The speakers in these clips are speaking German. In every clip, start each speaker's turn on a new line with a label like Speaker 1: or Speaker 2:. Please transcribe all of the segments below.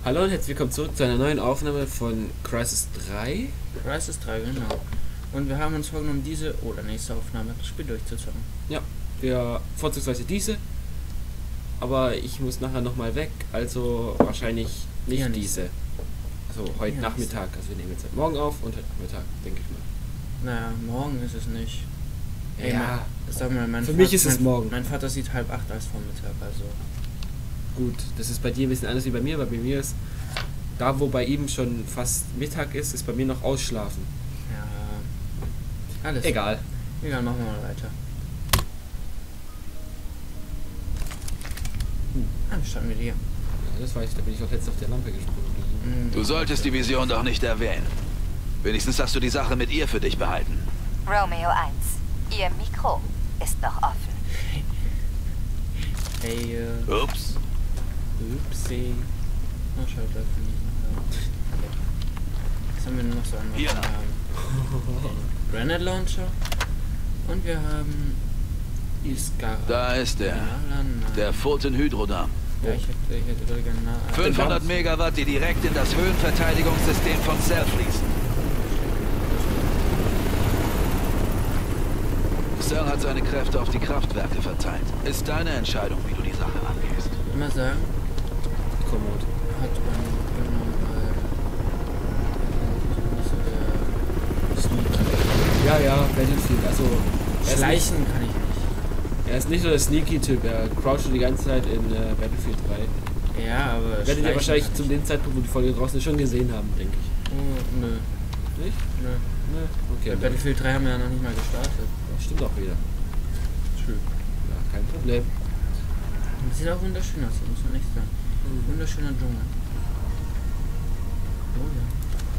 Speaker 1: Hallo und herzlich willkommen zurück zu einer neuen Aufnahme von Crysis 3.
Speaker 2: Crysis 3, genau. Und wir haben uns vorgenommen, diese oder nächste Aufnahme das Spiel durchzuzocken.
Speaker 1: Ja, wir vorzugsweise diese. Aber ich muss nachher nochmal weg, also wahrscheinlich nicht
Speaker 2: Ja,
Speaker 1: diese. Also heute
Speaker 2: Ja,
Speaker 1: Nachmittag. Also wir nehmen jetzt morgen auf und heute Nachmittag, denke ich mal.
Speaker 2: Naja, morgen ist es nicht. Ey,
Speaker 1: Ja,
Speaker 2: sag mal,
Speaker 1: für mich ist es morgen.
Speaker 2: Mein Vater sieht 7:30 als Vormittag, also.
Speaker 1: Gut, das ist bei dir ein bisschen anders wie bei mir, weil bei mir ist da, wo bei ihm schon fast Mittag ist, ist bei mir noch Ausschlafen.
Speaker 2: Ja. Alles.
Speaker 1: Egal.
Speaker 2: Egal, machen wir mal weiter. Dann starten wir hier.
Speaker 1: Ja, das weiß ich, da bin ich auch letztens auf der Lampe gesprungen.
Speaker 3: Du solltest die Vision doch nicht erwähnen. Wenigstens hast du die Sache mit ihr für dich behalten.
Speaker 4: Romeo 1, Ihr Mikro ist noch offen.
Speaker 2: Hey,
Speaker 3: Ups.
Speaker 2: Upsi. Oh, schau, da finde ich noch. Okay. Was haben wir denn noch so an?
Speaker 3: Hier.
Speaker 2: Wir haben Granite Launcher. Und wir haben Iskara.
Speaker 3: Da ist er. Der Fulton Hydrodam.
Speaker 2: Ja, ich hätte gerne
Speaker 3: 500 Megawatt, die direkt in das Höhenverteidigungssystem von Cell fließen. Cell hat seine Kräfte auf die Kraftwerke verteilt. Ist deine Entscheidung, wie du die Sache angehst.
Speaker 2: Immer sagen,
Speaker 1: Kommod.
Speaker 2: hat man genommen,
Speaker 1: Ja, ja, Battlefield. Also,
Speaker 2: Schleichen kann ich nicht.
Speaker 1: Er ist nicht so der Sneaky-Typ, er croucht die ganze Zeit in Battlefield 3.
Speaker 2: Ja, aber
Speaker 1: Werdet ihr wahrscheinlich
Speaker 2: kann
Speaker 1: zu
Speaker 2: ich
Speaker 1: dem Zeitpunkt, wo die Folge draußen ist, schon gesehen haben, denke ich.
Speaker 2: Oh, nö.
Speaker 1: Nicht?
Speaker 2: Nö.
Speaker 1: Ne? Okay.
Speaker 2: Battlefield 3 haben wir ja noch nicht mal gestartet.
Speaker 1: Das stimmt auch wieder.
Speaker 2: Schön.
Speaker 1: Ja, kein Problem.
Speaker 2: Und sieht auch wunderschön aus, muss man echt sagen. Wunderschöner Dschungel. Oh ja.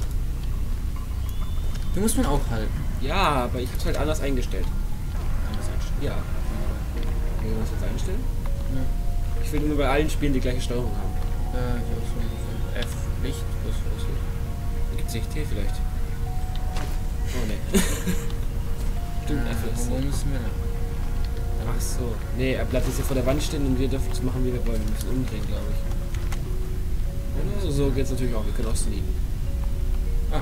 Speaker 2: Die muss man auch halten.
Speaker 1: Ja, aber ich hab's halt anders eingestellt.
Speaker 2: Anders einstellen.
Speaker 1: Ja. Wollen wir das jetzt einstellen?
Speaker 2: Ja.
Speaker 1: Ich will nur bei allen Spielen die gleiche Steuerung haben.
Speaker 2: Ja, ich auch so ungefähr. F, Licht, was Licht.
Speaker 1: Gibt's nicht T vielleicht? Oh ne. Stimmt, F ist.
Speaker 2: Wo müssen wir da?
Speaker 1: Ach so. Nee, er bleibt jetzt hier vor der Wand stehen und wir dürfen es machen, wie wir wollen. Wir müssen umdrehen, glaube ich. Oder? So geht's natürlich auch. Wir können auch sneaken.
Speaker 2: Ah.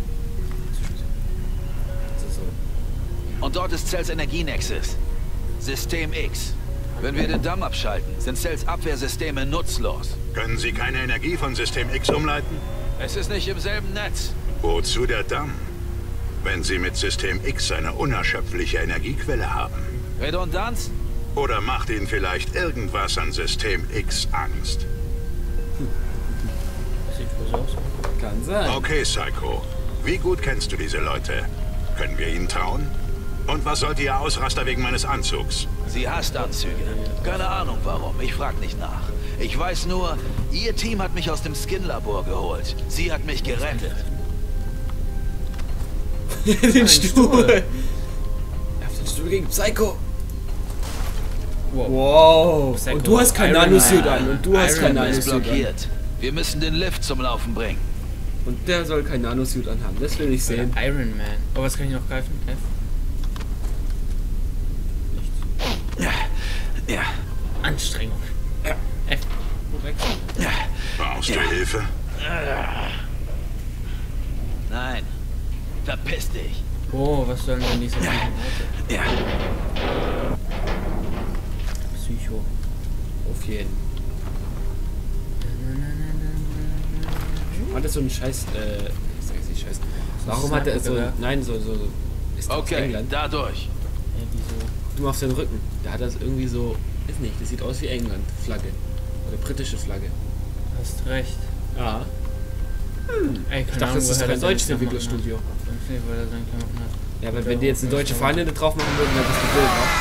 Speaker 1: Also so.
Speaker 3: Und dort ist Cells Energienexus. System X. Wenn wir den Damm abschalten, sind Cells Abwehrsysteme nutzlos.
Speaker 5: Können Sie keine Energie von System X umleiten?
Speaker 3: Es ist nicht im selben Netz.
Speaker 5: Wozu der Damm? Wenn Sie mit System X eine unerschöpfliche Energiequelle haben.
Speaker 3: Redundanz?
Speaker 5: Oder macht Ihnen vielleicht irgendwas an System X Angst?
Speaker 2: Sieht wohl so aus.
Speaker 1: Kann sein.
Speaker 5: Okay, Psycho. Wie gut kennst du diese Leute? Können wir ihnen trauen? Und was sollte Ihr Ausraster wegen meines Anzugs?
Speaker 3: Sie hasst Anzüge. Keine Ahnung warum, ich frag nicht nach. Ich weiß nur, ihr Team hat mich aus dem Skin-Labor geholt. Sie hat mich gerettet.
Speaker 1: Den Stuhl.
Speaker 2: Stuhl.
Speaker 1: Er hat den Stuhl gegen Psycho.
Speaker 2: Wow.
Speaker 1: Wow.
Speaker 2: Psycho.
Speaker 1: Und du hast kein
Speaker 2: Iron
Speaker 1: Nanosuit
Speaker 2: Man.
Speaker 1: an. Und du hast
Speaker 2: Iron
Speaker 1: kein
Speaker 2: Man
Speaker 3: Ist
Speaker 1: Nanosuit an.
Speaker 3: blockiert. Wir müssen den Lift zum Laufen bringen.
Speaker 1: Und der soll kein Nanosuit anhaben. Das will ich sehen.
Speaker 2: Iron Man. Oh, was kann ich noch greifen? F. Nichts.
Speaker 3: Ja.
Speaker 2: Anstrengung.
Speaker 1: Ja.
Speaker 2: F. Korrekt.
Speaker 5: Brauchst du Hilfe?
Speaker 3: Nein. Verpiss dich.
Speaker 2: Oh, was sollen denn diese Worte?
Speaker 3: Ja.
Speaker 2: Psycho.
Speaker 1: Auf jeden. Hat er so einen Scheiß, ich sag jetzt nicht Scheiß. Warum hat er so, nein, so, ist das aus
Speaker 3: Okay,
Speaker 1: England?
Speaker 3: dadurch.
Speaker 2: Ja, wieso?
Speaker 1: Guck mal auf seinen Rücken. Da hat das irgendwie so, ist nicht, das sieht aus wie England, Flagge. Oder britische Flagge.
Speaker 2: Hast recht.
Speaker 1: Ja.
Speaker 2: Ey,
Speaker 1: Ich dachte, das ist kein deutsches Entwicklerstudio. Ja, aber wenn die jetzt eine deutsche Fahne drauf machen würden, dann ist das Bild, ne?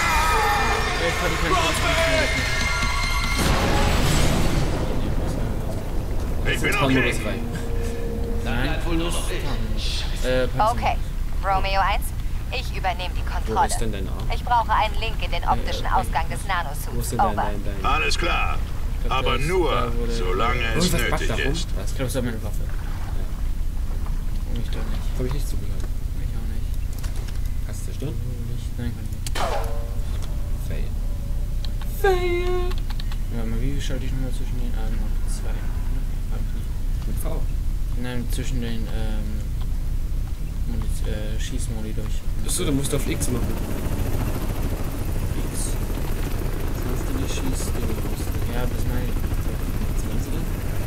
Speaker 5: Ich bin
Speaker 1: Fahren wir
Speaker 5: okay.
Speaker 1: das rein.
Speaker 2: Nein,
Speaker 3: Wohl nur noch ich.
Speaker 4: Okay, Romeo 1, ich übernehme die
Speaker 1: Wo
Speaker 4: Kontrolle.
Speaker 1: ist denn dein Arm?
Speaker 4: Ich brauche einen Link in den optischen Ausgang des
Speaker 1: Wo ist
Speaker 4: Nanosuits.
Speaker 1: denn dein,
Speaker 4: Over.
Speaker 1: dein...
Speaker 5: Alles klar. Aber nur, solange es
Speaker 1: Und was packt da
Speaker 5: nötig
Speaker 1: rum?
Speaker 5: ist.
Speaker 1: Was?
Speaker 2: Ich glaube, es ist meine Waffe. Und ich doch nicht.
Speaker 1: Habe ich nicht zugehört.
Speaker 2: Ich auch nicht.
Speaker 1: Hast du zerstört?
Speaker 2: Nicht. Nein, kann ich nicht.
Speaker 1: Fail. Fail!
Speaker 2: Warte mal, wie schalte ich nochmal zwischen den Armen? 2. Hab ich nicht.
Speaker 1: mit V.
Speaker 2: Nein, zwischen den Schießmodi durch.
Speaker 1: Achso, du musst auf X machen.
Speaker 2: X.
Speaker 1: Sonst du nicht schießt, du musst.
Speaker 2: Ja, das meine ich.
Speaker 1: Was meinst du denn?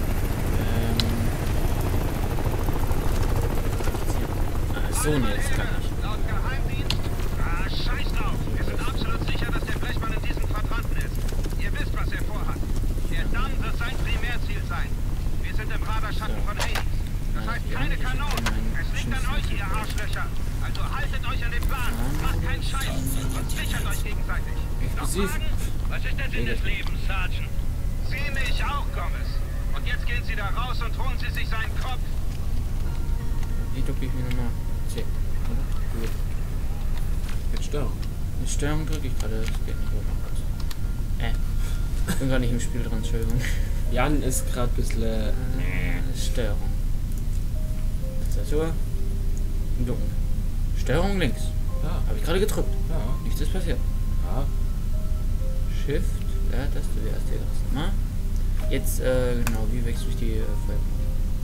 Speaker 2: So, ne, das kann ich.
Speaker 6: Laut Geheimdienst? Ah, scheiß drauf. Wir sind absolut sicher, dass der Blechmann in diesem Quadranten ist. Ihr wisst, was er vorhat. Der Damm wird sein Primärziel sein. Wir sind im Radarschatten von Hades. Das heißt keine Kanonen. Es liegt an euch, ihr Arschlöcher. Also haltet euch an den Plan. Macht keinen Scheiß und sichert euch gegenseitig. Noch
Speaker 1: Explosiv.
Speaker 6: Fragen? Was ist der Sinn des Lebens, Sergeant? Sie mich auch, Gomez. Und jetzt gehen Sie da raus und holen Sie sich seinen Kopf.
Speaker 2: Wie drücke ich mir nochmal? C. Oder? Gut.
Speaker 1: Jetzt Steuerung.
Speaker 2: Die Steuerung drücke ich gerade, das geht nicht hoch. Ich bin gar nicht im Spiel dran, Entschuldigung.
Speaker 1: Jan ist gerade ein bisschen.
Speaker 2: Steuerung. Tastatur. Dunkel. Steuerung links.
Speaker 1: Ja,
Speaker 2: Habe ich gerade gedrückt.
Speaker 1: ja,
Speaker 2: Nichts ist passiert.
Speaker 1: ja.
Speaker 2: Shift. Ja, das du erst hier das mal. Jetzt, genau, wie wechsle ich die Feuerwehr?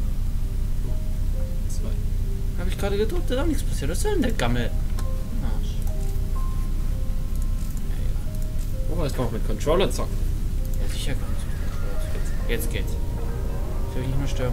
Speaker 1: 2.
Speaker 2: Habe ich gerade gedrückt, da ist auch nichts passiert. Was soll denn der Gammel? Arsch. Ja,
Speaker 1: Oh, jetzt kann man mit Controller zocken.
Speaker 2: ja, sicher kann ich. Jetzt geht's. Soll ich nicht mehr Steuerung?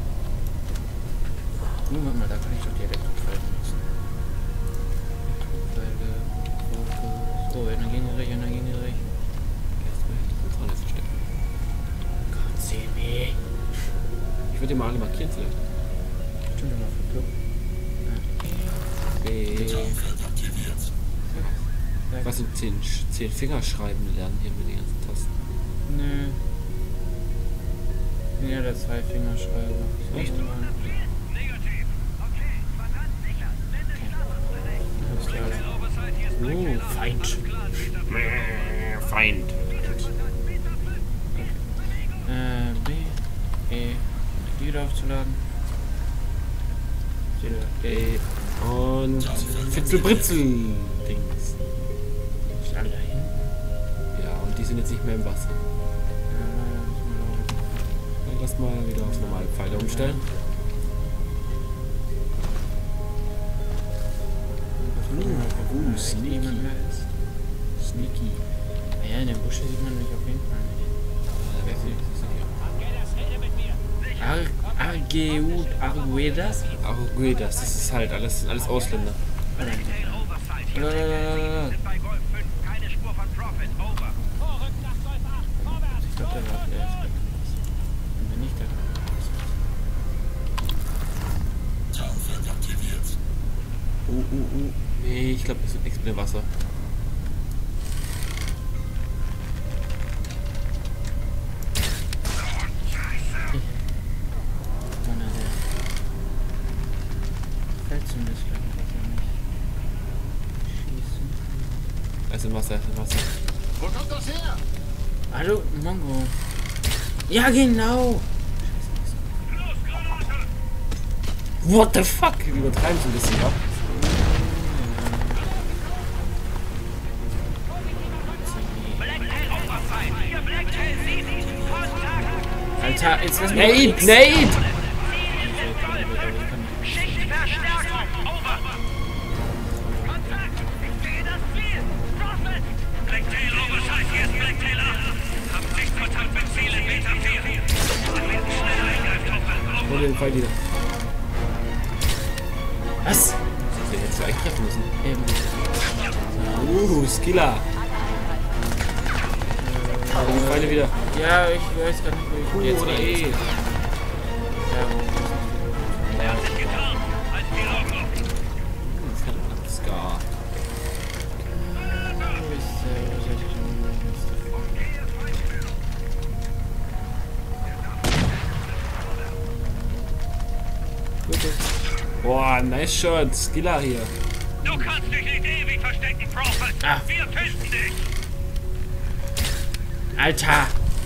Speaker 2: Warte mal, da kann ich doch die Elektrofälle nutzen. Elektrofälle, Fokus. Oh, Energieniedrig, Energieniedrig.
Speaker 1: Erstmal die Kontrolle verstecken.
Speaker 2: Gott, seh mich.
Speaker 1: Ich würde die mal alle markieren vielleicht.
Speaker 2: Stimmt immer für Club.
Speaker 1: Was sind 10 Fingerschreiben lernen hier mit den ganzen Tasten?
Speaker 2: Nö. Ja, der 2 Fingerschreiber.
Speaker 1: Echt?
Speaker 6: Negativ. Okay, Quadrant sicher. Blende
Speaker 2: Feind.
Speaker 1: Feind.
Speaker 2: B, E, die wieder aufzuladen.
Speaker 1: E und Fitzelbritzel-Dings.
Speaker 2: Ist alle dahin?
Speaker 1: Ja, und die sind jetzt nicht mehr im Wasser. Dann lass mal wieder auf normale Pfeile umstellen.
Speaker 2: Sneaky. Niemand mehr ist.
Speaker 1: Sneaky.
Speaker 2: Ja, in dem Busch sieht man mich auf jeden Fall nicht. Arguedas?
Speaker 1: Arguedas, das ist halt alles Ausländer.
Speaker 6: Oversight. Hier sind bei Golf 5 keine Spur von Prophet. Over. Vorrücken nach Golf 8. Vorwärts.
Speaker 2: Ich glaube, der war der ist weg. Und wenn nicht, der
Speaker 1: Nee, ich glaube, das ist explodiert Wasser.
Speaker 2: fällt zumindest gleich nicht. Schießen.
Speaker 1: Also im Wasser, im Wasser.
Speaker 5: Wo kommt das her?
Speaker 2: Hallo, Mongo. Ja, genau.
Speaker 1: What the fuck? Wir übertreiben so ein bisschen, ja?
Speaker 2: Alter, jetzt lass mich
Speaker 1: Nate! Nate!
Speaker 6: Schichtverstärkung. Over. Kontakt. Ich sehe das Ziel. Prophet. Blacktail Oversight. Hier ist Blacktail 8. Haben Sichtkontakt mit Ziel in Beta 4. Anwenden schnell Eingreiftruppe.
Speaker 1: Hol den Fall wieder.
Speaker 2: Was?
Speaker 1: Das hättest du eigentlich treffen müssen.
Speaker 2: Eben.
Speaker 1: Skiller. Aber die Pfeile wieder.
Speaker 2: Ja, ich weiß gar nicht, wo ich
Speaker 1: Jetzt oder E.
Speaker 2: Ja,
Speaker 6: Er hat sich getan. Als Piloten.
Speaker 1: Das kann man. Scar. Boah, nice shot. Skiller hier.
Speaker 6: Du kannst dich nicht ewig verstecken, Prophet.
Speaker 2: Ah.
Speaker 6: Wir finden dich.
Speaker 2: Alter!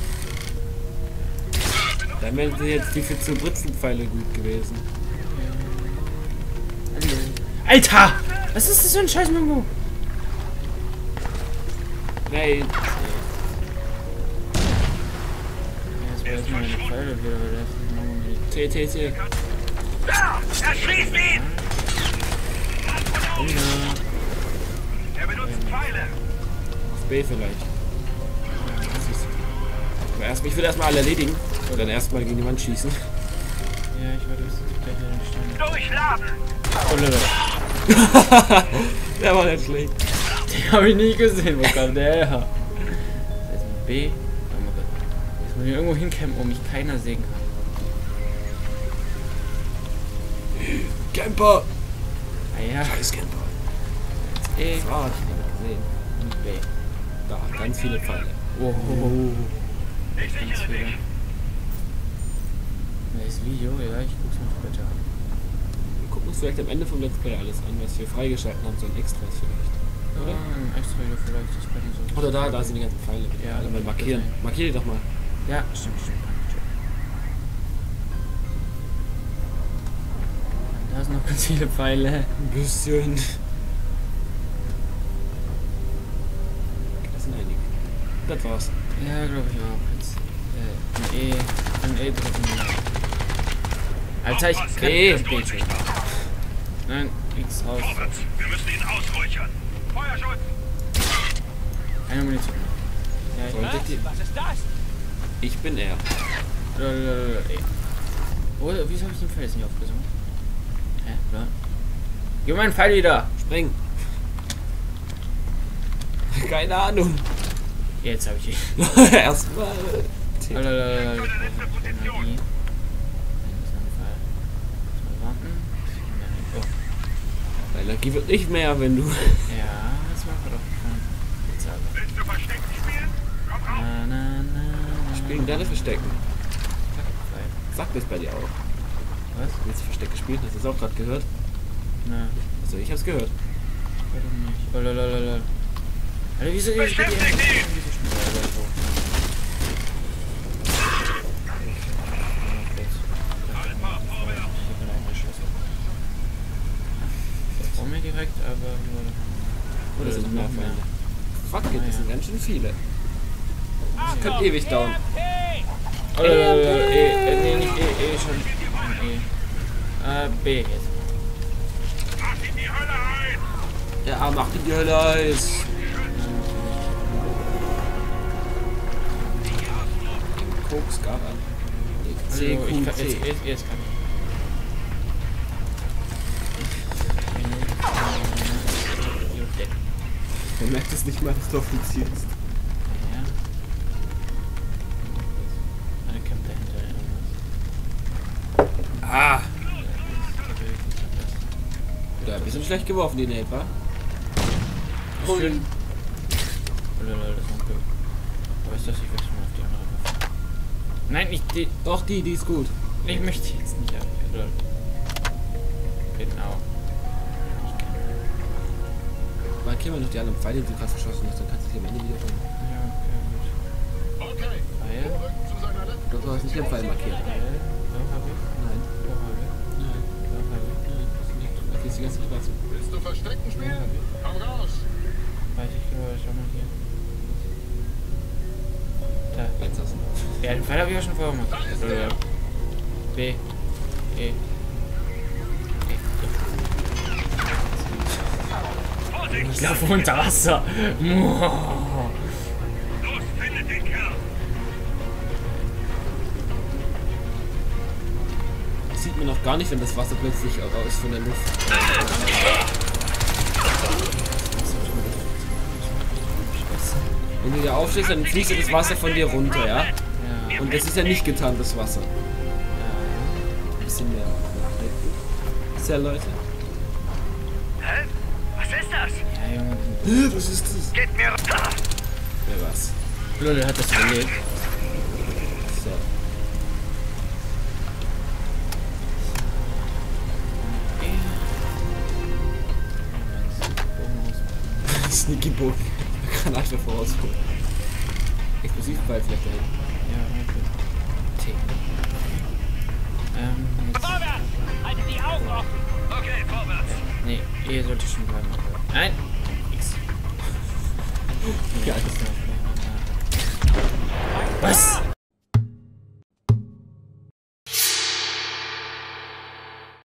Speaker 1: Dann wären jetzt die Fitzelbritzelpfeile gut gewesen.
Speaker 2: Alter! Was ist das für ein scheiß Mongo?
Speaker 1: Nate.
Speaker 2: Ja, jetzt weiß ich meine Pfeile wieder, weil der ist Mongo mit
Speaker 1: T.
Speaker 6: Da! Erschießt ihn!
Speaker 2: Oh, ja.
Speaker 6: Er benutzt Pfeile.
Speaker 1: Auf B vielleicht. Aber ich will erstmal alle erledigen. Und dann erstmal gegen die Wand schießen.
Speaker 2: Ja, ich werde das gleich in den Stein.
Speaker 6: Durchladen!
Speaker 1: Der war nicht schlecht.
Speaker 2: Den habe ich nie gesehen. Wo kam der her? Jetzt mal B. Oh mein Gott. Jetzt muss ich irgendwo hinkämpfen, wo mich keiner sehen kann.
Speaker 1: Camper!
Speaker 2: Ah ja.
Speaker 1: Scheiß Camper.
Speaker 2: Jetzt E
Speaker 1: Das war ich nicht gesehen.
Speaker 2: und B.
Speaker 1: Da, ganz viele Pfeile.
Speaker 2: Oh.
Speaker 6: Ich
Speaker 2: Ganz
Speaker 6: sichere
Speaker 2: viele.
Speaker 6: dich.
Speaker 2: Das Video, ja, ich guck's mir später an.
Speaker 1: Wir gucken uns vielleicht am Ende vom Let's Play alles an, was wir freigeschalten haben, so ein Extras vielleicht. Oder?
Speaker 2: Ein extra Video vielleicht, ich kann nicht so.
Speaker 1: Oder da sind die ganzen Pfeile.
Speaker 2: Ja,
Speaker 1: Alle mal markieren.
Speaker 2: das-
Speaker 1: Markier die doch mal.
Speaker 2: Ja, stimmt. Da sind noch ganz viele Pfeile.
Speaker 1: Ein bisschen. Das sind einige. Das war's.
Speaker 2: Ja, glaube ich auch. Jetzt ein E drücken. Alter, ich kann
Speaker 1: E.
Speaker 2: das B drücken. Nein, X raus.
Speaker 6: Vorwärts! Wir müssen ihn ausräuchern. Feuerschutz!
Speaker 2: Keine Munition. Ja,
Speaker 1: Sollte die-
Speaker 6: Was ist das?
Speaker 1: Ich bin er.
Speaker 2: Wieso habe ich den Pfeil jetzt nicht aufgesucht? Hä? Ja. Gib mir meinen Pfeil wieder!
Speaker 1: Spring. Keine Ahnung.
Speaker 2: Jetzt habe ich ihn.
Speaker 1: Erstmal.
Speaker 2: Ich brauche Energie. Nein, das ist ein Pfeil. Mal warten. Oh.
Speaker 1: Deine Energie wird nicht mehr, wenn du.
Speaker 2: Ja, das machen wir doch. Jetzt aber.
Speaker 6: Willst du Verstecken spielen? Komm raus!
Speaker 1: Spielen deine Verstecken.
Speaker 2: Pfeil.
Speaker 1: Sagt das bei dir auch.
Speaker 2: Was?
Speaker 1: Willst du Verstecke spielen? Hast du das auch gerade gehört?
Speaker 2: Na,
Speaker 1: Also ich hab's gehört.
Speaker 2: warum nicht? Oh, lalalala. Alter, wieso geht die
Speaker 6: Beschäftigt ihn!
Speaker 2: Wieso schnell? Vor mir direkt, aber nur.
Speaker 1: Oder sind noch mehr Feinde? Fuck it,
Speaker 2: Ah,
Speaker 1: das
Speaker 2: ja.
Speaker 1: sind ganz schön viele. Das könnte ewig dauern.
Speaker 2: Oh, nee, nicht E, schon. B jetzt.
Speaker 6: Mach ihn die Hölle ein!
Speaker 1: Ja, mach die Hölle heiß. Koks gab an.
Speaker 2: Also, ich kann, jetzt kann ich.
Speaker 1: Man merkt es nicht mal, dass du offizier bist.
Speaker 2: Ja. Eine kämpft dahinter irgendwas.
Speaker 1: Ah! Oder ein bisschen schlecht geworfen, die Nate, wa?
Speaker 2: Schön. Oh, lol, das ist Glück. Aber ist das, ich wechsle mal auf die andere Waffe. Nein, nicht die.
Speaker 1: Doch, die ist gut.
Speaker 2: Ich möchte jetzt nicht. Lol. Genau. Ich kann.
Speaker 1: Markieren wir noch die anderen Pfeile, die du gerade verschossen hast, dann kannst du die am Ende wieder holen.
Speaker 2: Ja, okay,
Speaker 5: Okay,
Speaker 2: Pfeil.
Speaker 5: zu seiner letzten.
Speaker 1: Doch, du hast nicht den Pfeil markiert.
Speaker 2: Pfeil. Doch, hab ich.
Speaker 1: Nein.
Speaker 2: Doch, hab ich.
Speaker 1: Nein.
Speaker 2: Doch, hab ich.
Speaker 1: Nein. Das liegt. Da gehst du die ganze Zeit dazu.
Speaker 5: Willst du Verstecken
Speaker 2: Ja,
Speaker 5: spielen?
Speaker 2: hab ich.
Speaker 5: Komm raus.
Speaker 2: Weiß ich, schau mal hier. Da.
Speaker 1: Jetzt hast du.
Speaker 2: Ja, den Pfeil habe ich ja schon vorher gemacht. B. E. Ich laufe unter Wasser. Muah.
Speaker 6: Los, findet den Kerl!
Speaker 1: Das sieht man noch gar nicht, wenn das Wasser plötzlich raus von der Luft. Wenn du da aufstehst, dann fließt ja das Wasser von dir runter, ja?
Speaker 2: Ja.
Speaker 1: Und das ist ja nicht getan, das Wasser. Ein bisschen mehr nachdenken. Ist ja, Leute.
Speaker 6: Hä? Was ist das?
Speaker 2: Ja, Junge.
Speaker 1: Was ist das?
Speaker 6: Geht mir runter!
Speaker 1: Wer was?
Speaker 2: Lol, hat das überlebt.
Speaker 1: So. Sneaky Book. Man kann einfach vorausholen. Explosivball vielleicht dahin.
Speaker 2: Ja, okay. T. Jetzt.
Speaker 6: Vorwärts! Haltet die Augen offen! Okay, vorwärts!
Speaker 2: Nee, E sollte schon bleiben. Nein! X.
Speaker 1: Ja,
Speaker 2: Was?